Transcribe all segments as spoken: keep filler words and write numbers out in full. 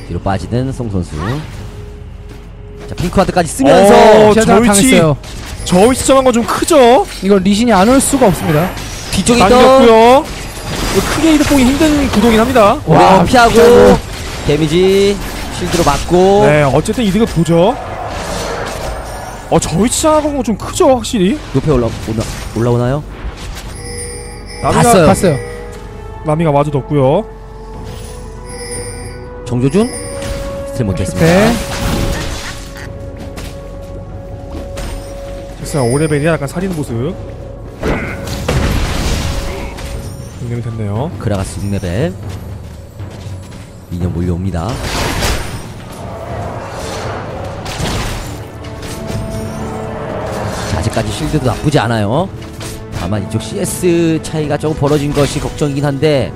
뒤로 빠지는 송 선수. 자, 핑크와드까지 쓰면서 당했어요. 저 위치 정한 건 좀 크죠? 이거 리신이 안 올 수가 없습니다. 뒤쪽에 당겼고요. 크게 이득보기 힘든 구도긴 합니다. 와, 피하고 피하고. 데미지 실드로 맞고. 네, 어쨌든 이득을 보죠. 어, 저 위치 정한 건 좀 크죠, 확실히. 높이 올라 올라 올라오나요? 나미가, 봤어요. 봤어요. 나미가 마저 뒀고요. 정조준 스틸 못했습니다. 네. 됐어요. 오 레벨이야 약간 살인 모습. 정리이 됐네요. 그라가스 육 레벨. 미니언 몰려옵니다. 자, 아직까지 실드도 나쁘지 않아요. 다만 이쪽 씨에스 차이가 조금 벌어진 것이 걱정이긴 한데.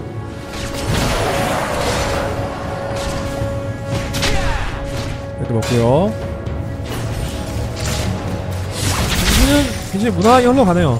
헤드 먹고요. 경기는 굉장히 무난하게 흘러가네요.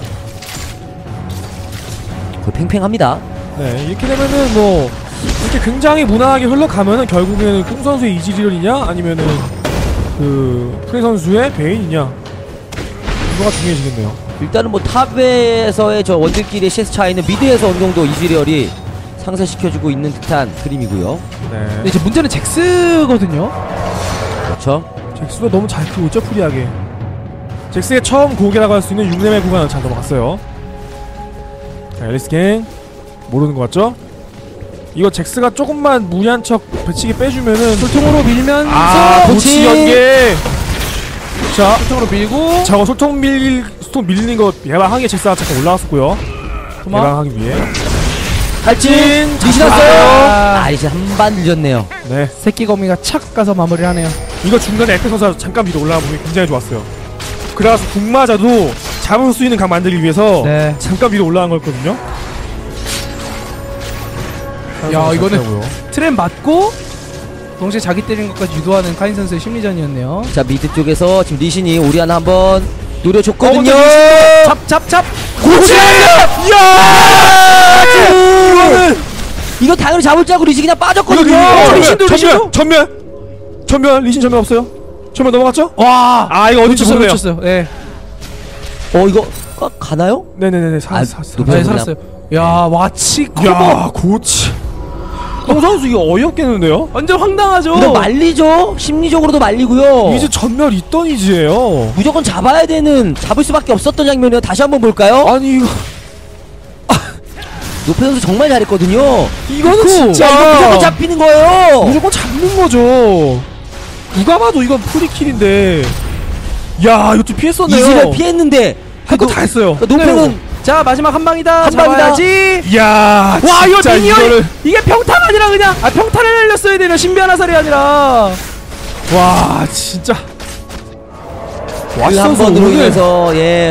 거의 팽팽합니다. 네, 이렇게 되면은 뭐 이렇게 굉장히 무난하게 흘러가면은 결국에는 꿍 선수의 이지리얼이냐 아니면은 그 프레 선수의 베인이냐 이거가 중요해지겠네요. 일단은 뭐 탑에서의 저 원딜끼리의 씨에스 차이는 미드에서 어느 정도 이지리얼이 상쇄시켜주고 있는 듯한 그림이고요. 네. 근데 이제 문제는 잭스거든요. 그렇죠. 잭스가 너무 잘 크고 있죠, 프리하게. 잭스의 처음 고개라고 할 수 있는 육 레벨 구간을 잘 넘어갔어요. 자, 앨리스 갱 모르는 것 같죠? 이거 잭스가 조금만 무리한 척 배치기 빼주면은 소통으로 밀면서 아, 보치 연계. 자, 소통으로 밀고 저거 소통 밀 소통 밀리는 거 예방하기 잭스가 잠깐 올라왔었고요. 도망. 예방하기 위해. 탈진 리신 아. 왔어요. 아, 리신 한반 늦었네요. 네, 새끼 거미가 착 가서 마무리를 하네요. 이거 중간에 에크 선수가 잠깐 위로 올라가 보기 굉장히 좋았어요. 그래서 궁 맞아도 잡을 수 있는 각 만들기 위해서 네. 잠깐 위로 올라간 거였거든요. 야, 이거는 트램 맞고 동시에 자기 때리는 것까지 유도하는 카인 선수의 심리전이었네요. 자, 미드 쪽에서 지금 리신이 오리아나 한번 노려줬거든요. 어, 잡, 잡, 잡! 고치! 이야! 이거는 이거 당연히 잡을 줄 알고 리신 그냥 빠졌거든요. 이거 리신도, 전멸, 리신도? 전멸, 전멸, 리신 전멸 없어요? 전멸 넘어갔죠? 와! 아, 이거 어딘지 모르네요. 놓쳤어요. 네. 어, 이거 가, 가나요? 네네네네. 사, 아, 사, 사, 높이 네, 그냥- 살았어요. 야, 와치 커버! 야, 고치. 똥 선수 이거 어이없겠는데요? 완전 황당하죠? 이거 말리죠. 심리적으로도 말리고요. 이제 전멸 있던 이지예요. 무조건 잡아야 되는, 잡을 수밖에 없었던 장면이에요. 다시 한번 볼까요? 아니 이거 노페 선수 정말 잘했거든요. 이거는 그, 진짜 야, 이거 무조건 잡히는 거예요. 무조건 잡는 거죠. 누가 봐도 이건 프리킬인데. 야, 이것도 피했었네요. 이지를 피했는데 할 거 다 했어요. 노페는 자, 마지막 한 방이다. 한 방이다. 잡아야지. 야, 와, 이거 진짜 미니언 이거를 이게 평타가 아니라 그냥 아 평타를 날렸어야 되는 신비한 화살이 아니라. 와, 진짜. 그 한 번으로 오늘- 인해서 예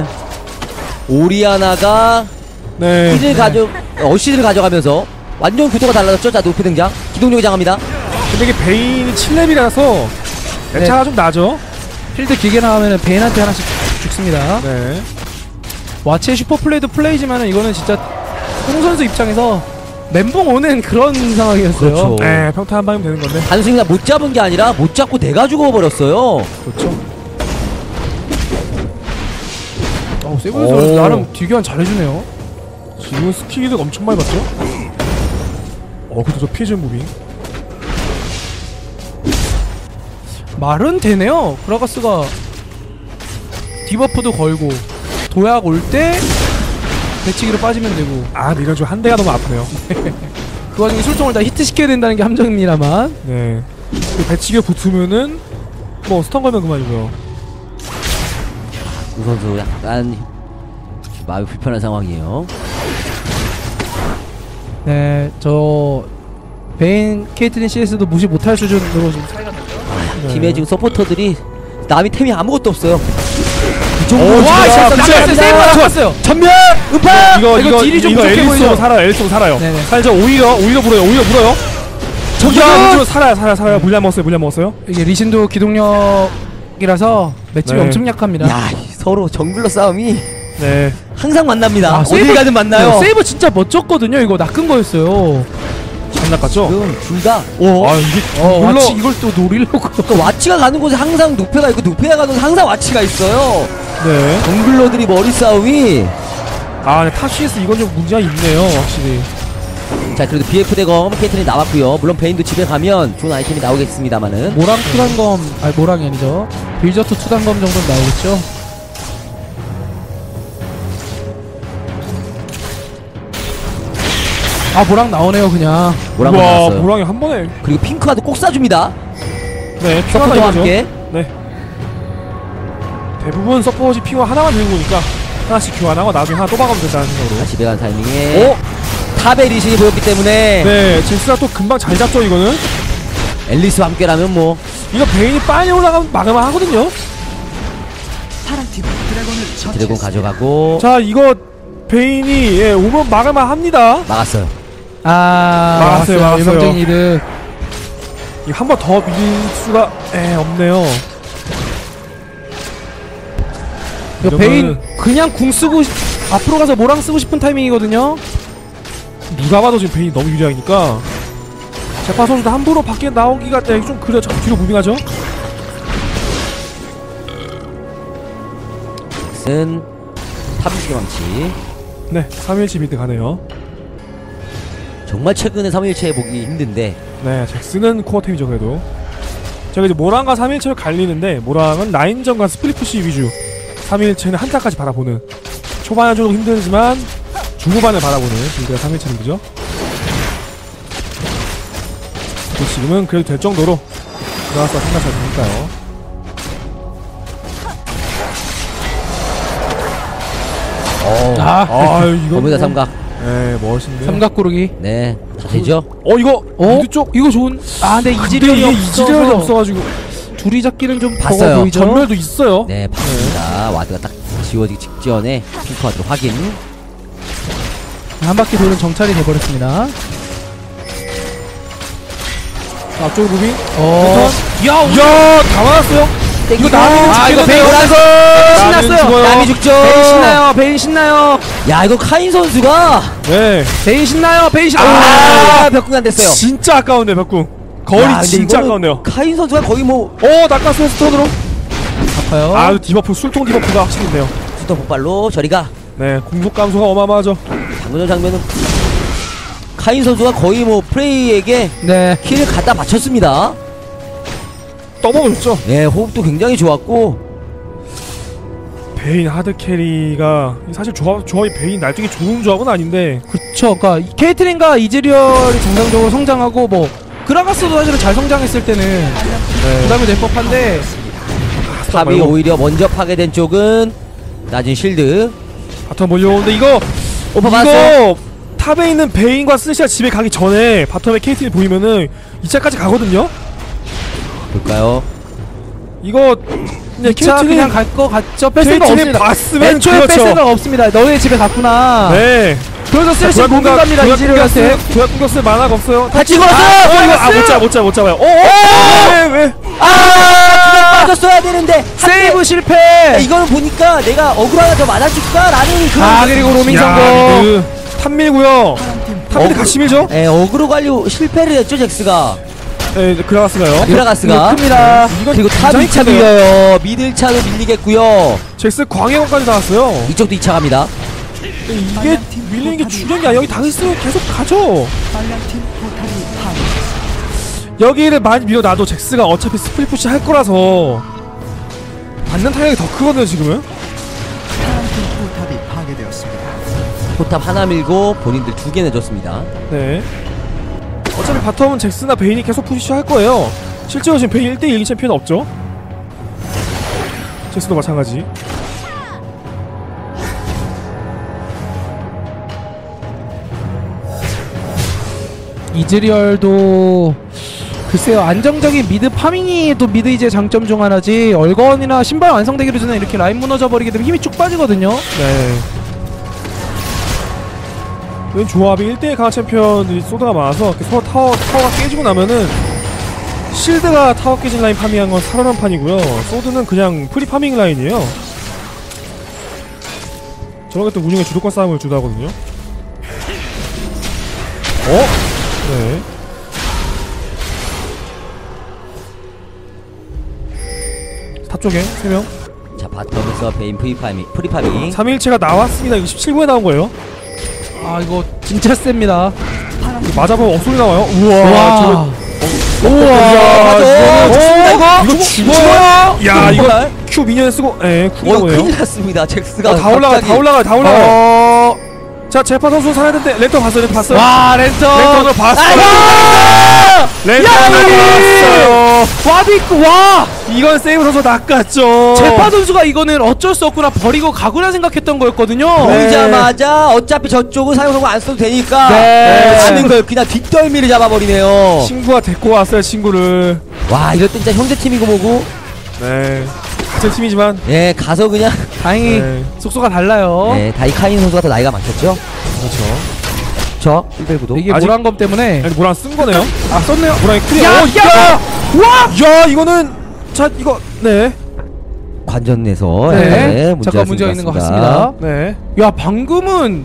오리아나가 네. 힐을 가져 어시를 가져가면서 완전 구도가 달라졌죠. 자, 노페 등장, 기동력이 장합니다. 근데 이게 베인이 칠 렙이라서 대차가 좀 나죠. 필드 길게 나가면은 베인한테 하나씩 죽습니다. 네. 와치의 슈퍼 플레이도 플레이지만은 이거는 진짜 홍 선수 입장에서 멘붕 오는 그런 상황이었어요. 그렇죠. 네, 평타 한 방이면 되는 건데. 단순히 그냥 못 잡은 게 아니라 못 잡고 내가 죽어버렸어요. 그렇죠. 어, 세븐 선수 나름 딜교환 잘해주네요. 지금 스킬도 엄청 많이 봤죠? 어, 근데 저 피해준 무빙. 말은 되네요. 그라가스가 디버프도 걸고 도약 올 때 배치기로 빠지면 되고. 아, 근데 이런 좀 한 대가 너무 아프네요. 그 와중에 술통을 다 히트시켜야 된다는 게 함정입니다만. 네. 그 배치기에 붙으면은 뭐 스턴 걸면 그만이고요. 우 선수 약간 마음이 불편한 상황이에요. 네, 저 베인, 케이틀린 씨에스도 무시 못할 수준으로 좀 차이가 나죠. 네. 팀에 지금 서포터들이 남이 템이 아무것도 없어요. 이 오, 정도 진짜 낚았어요, 진짜 세이브 낚았어요. 전면 음파. 이거 이거 이거 딜이 좀 이거 부족해 앨리스로 보이죠? 살아요. 앨리스로 살아요. 네네. 살죠. 오히려 오히려 물어요. 오히려 물어요. 저기요. 야, 살아요. 살아요. 살아요. 물량 먹었어요. 물량 먹었어요. 이게 리신도 기동력이라서 맷집이 네. 엄청 약합니다. 야, 서로 정글러 싸움이 네. 항상 만납니다. 아, 어딜 세이브- 가든 만나요. 네, 세이브 진짜 멋졌거든요. 이거 낚은 거였어요. 장난 같죠? 지금 둘다 아 이게 어, 물론 와치 이걸 또 노리려고. 그러니까 와치가 가는 곳에 항상 누페가 있고 누페가 가는 곳에 항상 와치가 있어요. 네. 정글러들이 머리 싸움이. 아 근데 탑 씨에스 이건 좀 문제가 있네요 확실히. 자 그래도 비에프 대검 케이틀이 나왔고요. 물론 베인도 집에 가면 좋은 아이템이 나오겠습니다만은. 모랑 투단검, 아니 모랑이 아니죠. 빌저트 투단검 정도는 나오겠죠. 아 모랑 나오네요 그냥. 모랑도 우와 나왔어요. 모랑이 한 번에. 그리고 핑크와도 꼭 쏴줍니다. 네 핑화가 서포터와 이거죠. 함께. 네. 대부분 서포지 핑화 하나만 들고 오니까 하나씩 교환하고 나중에 하나 또 박으면 된다는 생각으로. 자, 집에 간 타이밍에 오! 탑의 리신이 보였기 때문에 네 잭스가 또 금방 잘 잡죠 이거는. 앨리스와 함께라면 뭐 이거 베인이 빨리 올라가면 막을만 하거든요. 드래곤 가져가고 자 이거 베인이 예, 오면 막을만 합니다. 막았어요. 아 막았어요, 막았어요. 일방적인 이득. 이거 한 번 더 밀릴 수가 에 없네요. 이거 이러면은- 베인 그냥 궁 쓰고 싶- 앞으로 가서 모랑 쓰고 싶은 타이밍이거든요. 누가 봐도 지금 베인이 너무 유리하니까 제파 선수도 함부로 밖에 나오기가 네, 좀 그래 저 뒤로 무빙하죠. 잭슨 탑유식의 망치. 네 삼일치 미드 가네요. 정말 최근에 삼일체 보기 힘든데 네 잭스는 코어템이죠 그래도. 제가 이제 모랑과 삼일체를 갈리는데 모랑은 라인전과 스플릿푸시 위주, 삼일체는 한타까지 바라보는, 초반은 좀 힘들지만 중후반을 바라보는 빌드가 삼일체 리그죠. 지금은 그래도 될 정도로 들어가서 생각 잘 되니까요. 어 아, 아 이거 거기다 삼각. 네 멋있네. 삼각 고르기. 네, 다 되죠. 어 이거 어? 미드 쪽. 이거 좋은. 아 근데 근데 이지리얼이 이게 없어서 이지리얼이 없어가지고 둘이 잡기는 좀 봤어요. 버거워 보이죠. 전멸도 있어요. 네, 봤습니다. 와드가 딱 지워지기 직전에 핑크 와드로 확인. 한 바퀴 도는 정찰이 돼버렸습니다. 자, 앞쪽으로 무빙. 어. 야, 오늘 이야 다 맞았어요. 이거 남이 아, 이거 죽겠는데요? 베인 남이 신났어요. 죽어요. 남이 죽죠. 베인 신나요. 베인 신나요. 야, 이거 카인 선수가 네. 베인 신나요. 베인 신나요. 아, 벽궁 안 됐어요. 진짜 아까운데 벽궁. 거리 야, 근데 진짜 이거는 아까운데요. 카인 선수가 거의 뭐 오 낚았어요 스톤으로. 아파요. 아 디버프 술통 디버프가 확실히 있네요. 수터 폭발로 저리가. 네 공속 감소가 어마어마하죠. 방금 전 장면은 카인 선수가 거의 뭐 프레이에게 네. 킬을 갖다 바쳤습니다. 떠먹었죠. 네, 호흡도 굉장히 좋았고. 베인 하드 캐리가 사실 조합 조합이 베인 날뛰기 좋은 조합은 아닌데. 그쵸. 그니까 케이트린과 이즈리얼이 정상적으로 성장하고 뭐 그라가스도 사실은 잘 성장했을 때는 네. 부담이 될 법한데 탑이 말고. 오히려 먼저 파괴된 쪽은 낮은 실드. 바텀 몰려오는데 이거 오퍼 받았어요. 이거 탑에 있는 베인과 스시가 집에 가기 전에 바텀에 케이틀이 보이면은 이 차까지 가거든요. 볼까요? 이거 네, 이 차 케이틀이 그냥 갈 거 같죠? 뺄 생각 케이틀이 없습니다. 봤으면 애초에 뺄 그렇죠. 생각 없습니다. 너네 집에 갔구나. 네. 그래서 쓸시 공격 갑니다. 이즈리얼한테. 도약 공격수 만화가 없어요. 다 찍었어! 아, 어, 이거 아, 못 잡아, 못 잡아, 못 잡아요. 어, 어, 왜, 왜? 아! 그냥 빠졌어야 되는데. 세이브 실패. 야, 이거는 보니까 내가 어그로 하나 더 맞아줄까라는 그런. 아 그리고 로밍 야, 성공. 미드 탑 밀고요. 탑 밀고 같이 밀죠? 예, 어그로 관리 실패를 했죠, 잭스가. 네, 그라가스가요. 그라가스가. 큽니다. 이건 그리고 탑 굉장히 이 차 크네요. 밀려요. 미들 차도 밀리겠고요. 잭스 광해원까지 나왔어요. 이쪽도 이 차 갑니다. 이게 밀리는 게 중요한 게 아니라 여기 당했으면 계속 가죠. 여기를 많이 밀어놔도 잭스가 어차피 스플릿 푸시 할 거라서 받는 타격이 더 크거든요 지금은. 포탑 하나 밀고 본인들 두 개 내줬습니다. 네. 어차피 바텀은 잭스나 베인이 계속 푸시 할 거예요. 실제로 지금 베인 일 대 일 챔피언은 없죠. 잭스도 마찬가지. 이즈리얼도 글쎄요 안정적인 미드 파밍이 또 미드 이제 장점 중 하나지. 얼건이나 신발 완성되기로 전에 이렇게 라인 무너져 버리게 되면 힘이 쭉 빠지거든요. 네. 이 조합이 일 대 일 강한 챔피언들이 소드가 많아서 이렇게 서로 타워, 타워가 깨지고 나면은 실드가 타워 깨진 라인 파밍한 건 살아난 판이고요. 소드는 그냥 프리 파밍 라인이에요. 저런 것도 운영의 주도권 싸움을 주도하거든요. 어? 네. 탑 쪽에 세 명. 자, 바텀에서 베인 프리파밍 프리파밍 삼일체가 나왔습니다. 이거 십칠 분에 나온 거예요. 아 이거 진짜 셉니다. 맞아보면 억소리 나와요. 우와. 와. 저거- 우와, 이거 이거 죽어요. 야, 이거 Q 미니언 쓰고 예, 쿨 어, 나오네요. 큰일 났습니다. 잭스가 어, 다 올라가, 갑자기- 다 올라가, 다 올라가. 어. 자, 제파 선수 살아야 되는데 랜턴 봤어요, 랜턴 봤어요. 와 랜턴. 랜턴을 봤어요. 아! 랜턴을 봤어요. 와도 있고 와. 이건 세이브 선수 낚았죠. 제파 선수가 이거는 어쩔 수 없구나 버리고 가구나 생각했던 거였거든요. 네. 보이자마자 어차피 저쪽은 사용성공 안 써도 되니까 네. 하는 걸 그냥 뒷덜미를 잡아버리네요. 친구가 데리고 왔어요, 친구를. 와, 이럴 때 진짜 형제팀이고 뭐고. 네. 같은 팀이지만. 예, 가서 그냥 다행히 네. 속소가 달라요. 네, 다이카인 선수가 더 나이가 많겠죠? 그렇죠. 저 일 대 구도 이게 아직- 모란검 때문에 아니, 뭐랑 쓴 거네요? 아 썼네요. 뭐랑 크리. 야, 어, 야! 와! 야, 이거는 자, 이거 네. 관전에서 네. 네, 문제가 잠깐 문제가 있는 것 같습니다. 네. 야 방금은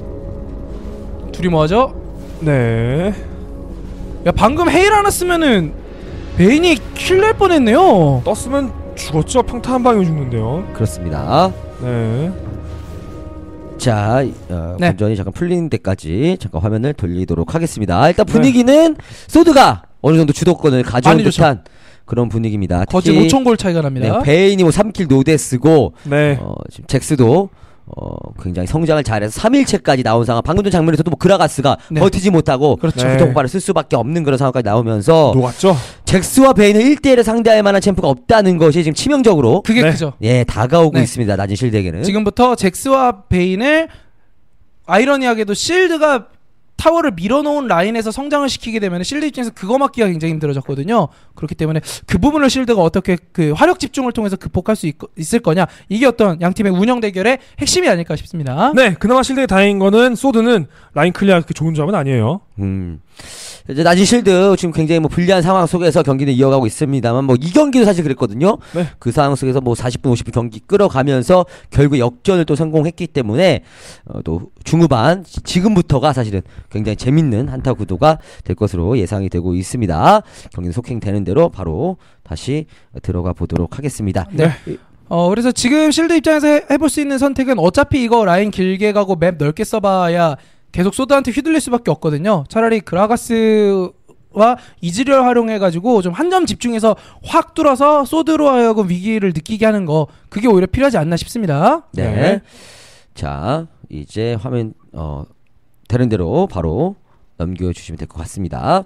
둘이 뭐하죠? 네. 야 방금 헤일 하나 쓰면은 베인이 킬 낼 뻔했네요. 떴으면 죽었죠. 평타 한 방에 죽는데요. 그렇습니다. 네. 자, 어, 네. 관전이 잠깐 풀리는 데까지 잠깐 화면을 돌리도록 하겠습니다. 일단 분위기는 소드가 어느 정도 주도권을 가져온 많이 듯한 그런 분위기입니다. 거짓 특히 오천 골 차이가 납니다. 네, 베인이 뭐 삼 킬 노데스고 네. 어, 지금 잭스도 어, 굉장히 성장을 잘해서 삼 일체까지 나온 상황. 방금 전 장면에서도 뭐 그라가스가 네. 버티지 못하고 그렇죠. 네. 부터폭발을 쓸 수밖에 없는 그런 상황까지 나오면서 녹았죠. 잭스와 베인은 일 대 일을 상대할 만한 챔프가 없다는 것이 지금 치명적으로 그게 네. 크죠. 예 다가오고 네. 있습니다. 낮은 실드에게는. 지금부터 잭스와 베인을 아이러니하게도 실드가 타워를 밀어놓은 라인에서 성장을 시키게 되면 실드 입장에서 그거 막기가 굉장히 힘들어졌거든요. 그렇기 때문에 그 부분을 실드가 어떻게 그 화력 집중을 통해서 극복할 수 있, 있을 거냐, 이게 어떤 양 팀의 운영 대결의 핵심이 아닐까 싶습니다. 네. 그나마 실드에 다행인 거는 소드는 라인 클리어 그 좋은 점은 아니에요. 음. 이제 낮은 실드 지금 굉장히 뭐 불리한 상황 속에서 경기는 이어가고 있습니다만 뭐 이 경기도 사실 그랬거든요. 네. 그 상황 속에서 뭐 사십 분 오십 분 경기 끌어가면서 결국 역전을 또 성공했기 때문에 어, 또 중후반 지- 지금부터가 사실은 굉장히 재밌는 한타 구도가 될 것으로 예상이 되고 있습니다. 경기는 속행되는 대로 바로 다시 들어가 보도록 하겠습니다. 네. 어 그래서 지금 실드 입장에서 해, 해볼 수 있는 선택은 어차피 이거 라인 길게 가고 맵 넓게 써봐야 계속 소드한테 휘둘릴 수밖에 없거든요. 차라리 그라가스와 이즈리얼 활용해가지고 좀 한 점 집중해서 확 뚫어서 소드로 하여금 위기를 느끼게 하는 거, 그게 오히려 필요하지 않나 싶습니다. 네. 네. 자, 이제 화면 어 되는 대로 바로 넘겨주시면 될 것 같습니다.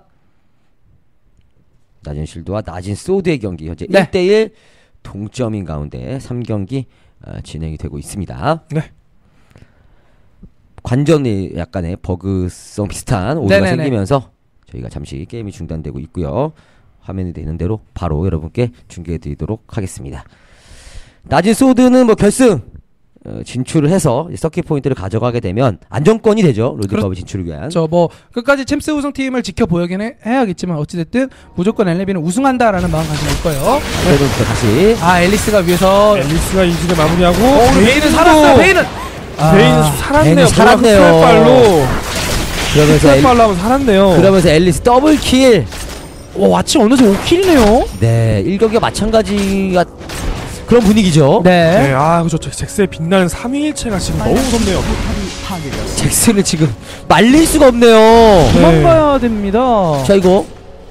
낮은 실드와 낮은 소드의 경기 현재 네. 일 대 일 동점인 가운데 삼 경기 어, 진행이 되고 있습니다. 네. 관전이 약간의 버그성 비슷한 오류가 네네네. 생기면서 저희가 잠시 게임이 중단되고 있고요. 화면이 되는 대로 바로 여러분께 중계해 드리도록 하겠습니다. 낮은 소드는 뭐 결승 어, 진출을 해서 이 서킷 포인트를 가져가게 되면 안정권이 되죠. 롤드컵 그렇- 진출을 위한. 저 뭐 끝까지 챔스 우승팀을 지켜보긴 해, 해야겠지만 어찌됐든 무조건 엘리비는 우승한다라는 마음 가지고 있을 거예요. 그래도부터 다시 아 앨리스가 위에서 앨리스가 이즈를 마무리하고 어, 우리 베인은 살았어요. 베인은 아, 베인은 살았네요. 베인은 살았네요. 발로 그러면서 엘, 발로 하면 살았네요. 그러면서 앨리스 더블 킬. 와 와치 어느새 오 킬이네요. 네, 일 경기와 마찬가지가 그런 분위기죠. 네. 네, 아, 그죠. 잭스의 빛나는 삼위일체가 지금 너무 무섭네요. 잭슨을 지금 말릴 수가 없네요. 도망가야 됩니다. 자, 이거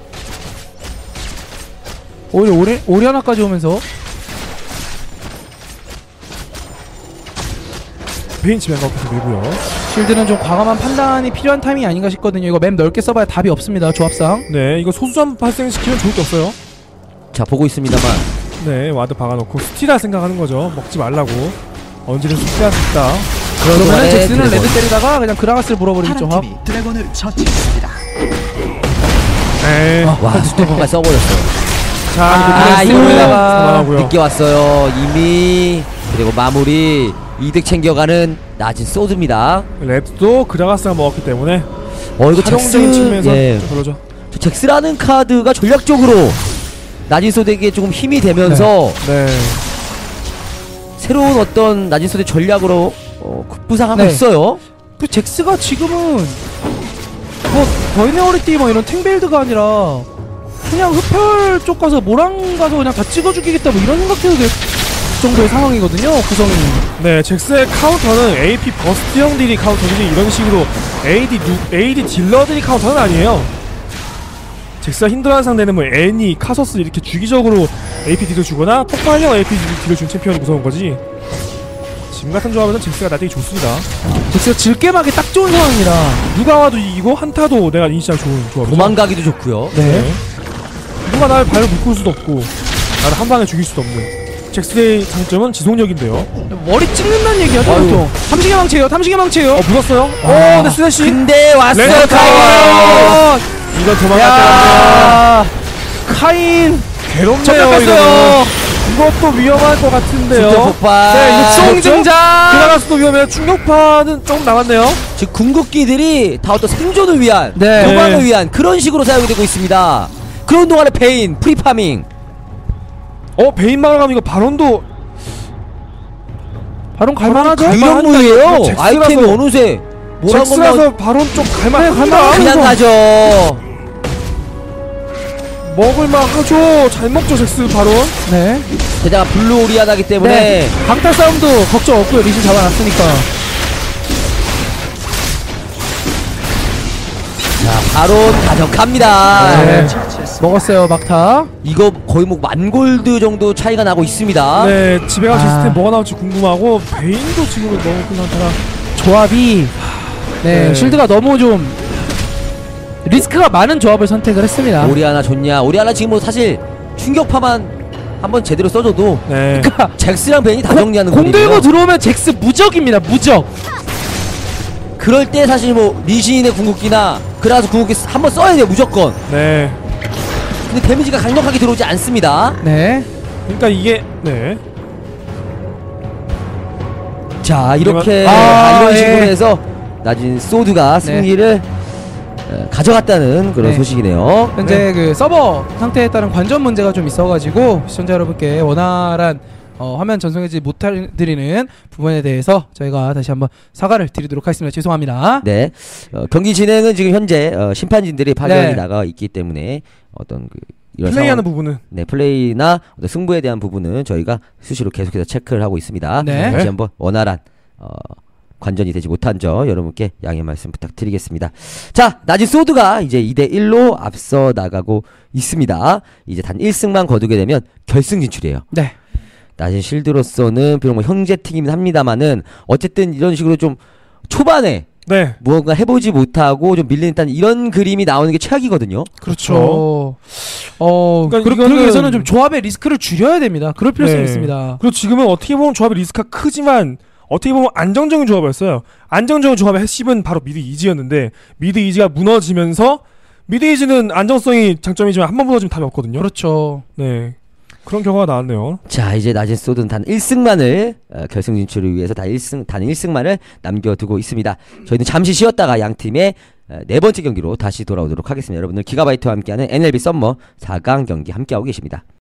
오히려 오리, 오리아나까지 오면서 베인 집에 가서 밀고요. 실드는 좀 과감한 판단이 필요한 타이밍이 아닌가 싶거든요. 이거 맵 넓게 써봐야 답이 없습니다. 조합상. 네, 이거 소수점 발생시키면 좋을 게 없어요. 자 보고 있습니다만 네, 와드 박아놓고 스티라 생각하는 거죠. 먹지 말라고. 언제든 스티할 수 있다. 그러면은 동안에 잭슨은 드래곤. 레드 때리다가 그냥 그라가스를 물어버리겠죠. 합. 파란팀이 드래곤을 처치했습니다. 네. 아. 와 스토퍼가 써버렸어요. 자, 아, 이거 이거 드래곤 올라가. 살아나고요. 늦게 왔어요. 이미 그리고 마무리 이득 챙겨가는 낮은 소드입니다. 랩도 그라가스가 먹었기 때문에 어 이거 활용적인 잭스 측면에서 예. 좀 별로죠. 저 잭스라는 카드가 전략적으로 낮은 소드에게 조금 힘이 되면서 네. 새로운 어떤 낮은 소드 전략으로 어, 급부상하고 네. 있어요. 그 잭스가 지금은 뭐 버이네어리티 뭐 이런 탱빌드가 아니라 그냥 흡혈 쪽 가서 모랑 가서 그냥 다 찍어 죽이겠다 뭐 이런 생각해도 될 정도의 상황이거든요. 구성이. 네, 잭스의 카운터는 에이피 버스트형 딜이 카운터들이 이런 식으로 에이디 누, 에이디 딜러들이 카운터는 아니에요. 잭스가 힘들어하는 상대는 뭐 애니, 카서스 이렇게 주기적으로 에이피 딜을 주거나 폭발형 에이피 딜을 준 챔피언이 무서운 거지. 지금 같은 조합에서는 잭스가 나되게 좋습니다. 잭스가 질게임하기 딱 좋은 상황이라 누가 와도 이기고 한타도 내가 인시장 좋은 조합이죠. 도망가기도 좋고요. 네. 네. 누가 나를 발로 묶을 수도 없고 나를 한 방에 죽일 수도 없는. 잭스의 장점은 지속력인데요. 머리 찍는다는 얘기하죠. 보통 탐식의 망치예요. 탐식의 망치예요. 어, 묻었어요? 아. 어, 네, 스레시. 근데 왔어요, 렌즈 카인. 이건 도망갈 야, 카인 괴롭네요. 잡혔어요. 이것도 위험할 것 같은데요. 진짜 폭발. 네, 이거 송증장. 들어갈 수도 위험해요. 충격파는 조금 남았네요. 즉 궁극기들이 다 어떤 생존을 위한, 네. 도망을 네. 위한 그런 식으로 사용이 되고 있습니다. 그런 동안에 베인, 프리파밍. 어, 베인 마을 가면 이거 발언도 바로 갈만하죠. 갈만- 유령무예요. 잭스라서- 아이템이 어느새 뭐라고 잭스라서 발언 좀 갈만합니다. 갈만하죠. 그냥 가죠. 먹을만 하죠. 잘 먹죠, 잭스 발언. 네. 게다가 블루 오리아나기 때문에 네. 강타 싸움도 걱정 없고요. 리신 잡아놨으니까. 자 바로 가져갑니다. 네. 먹었어요. 막타. 이거 거의 뭐 만골드 정도 차이가 나고 있습니다. 네, 집에 가서 아. 시스템 뭐가 나올지 궁금하고 베인도 지금은 너무 큰 상태라. 조합이 네, 네. 실드가 너무 좀 리스크가 많은 조합을 선택을 했습니다. 오리아나 좋냐? 오리아나 지금 뭐 사실 충격파만 한번 제대로 써줘도 네. 그러니까 잭스랑 베인이 다 정리하는 공 들고 거거든요. 들어오면 잭스 무적입니다. 무적. 그럴 때 사실 뭐 리신의 궁극기나 그라서 궁극기 한번 써야 돼요 무조건. 네. 근데 데미지가 강력하게 들어오지 않습니다. 네. 그러니까 이게 네. 자 이렇게 아, 아, 이런 예. 식으로 해서 낮은 소드가 승리를 어, 가져갔다는 그런 네. 소식이네요. 현재 그 서버 상태에 따른 관전 문제가 좀 있어가지고 시청자 여러분께 원활한 어, 화면 전송해지 못드리는 부분에 대해서 저희가 다시 한번 사과를 드리도록 하겠습니다. 죄송합니다. 네, 어, 경기 진행은 지금 현재 어, 심판진들이 파견이 네. 나가 있기 때문에 어떤 그 이런 플레이하는 상황, 부분은 네 플레이나 어떤 승부에 대한 부분은 저희가 수시로 계속해서 체크를 하고 있습니다. 네. 다시 한번 원활한 어, 관전이 되지 못한 점 여러분께 양해 말씀 부탁드리겠습니다. 자, 낮은 소드가 이제 이 대 일로 앞서 나가고 있습니다. 이제 단 일 승만 거두게 되면 결승 진출이에요. 네. 낮은 실드로서는 비록 뭐 형제팀이긴 합니다만은 어쨌든 이런 식으로 좀 초반에 네. 무언가 해보지 못하고 좀 밀리는 듯한 이런 그림이 나오는 게 최악이거든요. 그렇죠. 어, 그러니까 그러, 이거는- 그러기 위해서는 좀 조합의 리스크를 줄여야 됩니다. 그럴 필요성이 네. 있습니다. 그리고 지금은 어떻게 보면 조합의 리스크가 크지만 어떻게 보면 안정적인 조합이었어요. 안정적인 조합의 핵심은 바로 미드 이지였는데 미드 이지가 무너지면서 미드 이지는 안정성이 장점이지만 한 번 무너지면 답이 없거든요. 그렇죠. 네. 그런 결과가 나왔네요. 자, 이제 낮은 소드는 단 일 승만을 어, 결승 진출을 위해서 단 일 승, 단 일 승만을 남겨두고 있습니다. 저희는 잠시 쉬었다가 양 팀의 어, 네 번째 경기로 다시 돌아오도록 하겠습니다. 여러분들 기가바이트와 함께하는 엔엘비 썸머 사 강 경기 함께하고 계십니다.